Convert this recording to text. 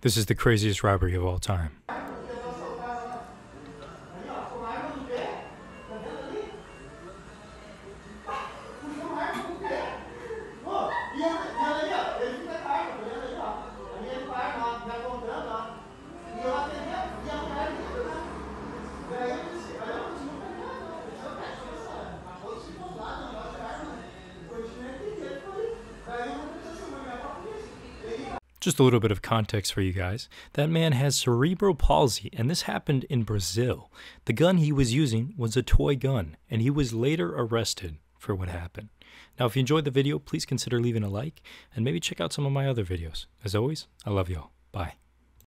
This is the craziest robbery of all time. Just a little bit of context for you guys. That man has cerebral palsy, and this happened in Brazil. The gun he was using was a toy gun, and he was later arrested for what happened. Now, if you enjoyed the video, please consider leaving a like, and maybe check out some of my other videos. As always, I love y'all. Bye.